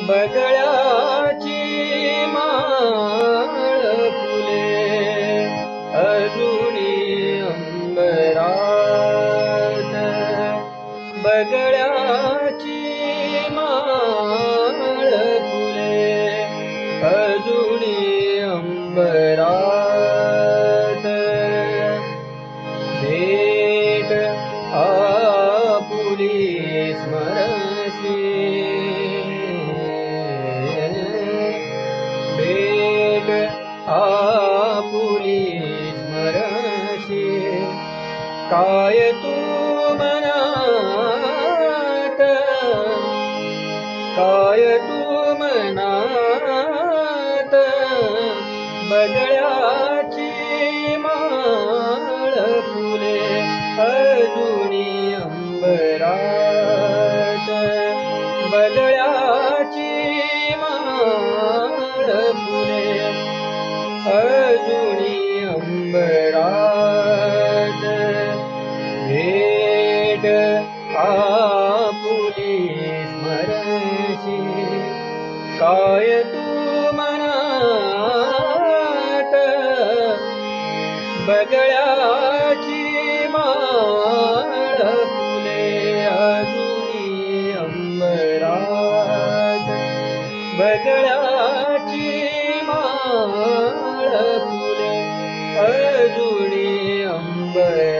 बगळ्याची माळ फुले अजूनी अंबरात, बगळ्याची माळ फुले अजूनी अंबरात. भेट आपुली स्मरसी, भेट आपुली स्मरसी, काय तू मनात, काय तू मनात, बगळ्याची माळ फुले अजूनी अंबरात, बगळ्याची माळ फुले अजूनी अंबरात. भेट आपुली स्मरसी, काय तू मनात, बगळ्याची माळ फुले अजूनी अंबरात, बगळ्याची माळ फुले अजूनी अंबरात.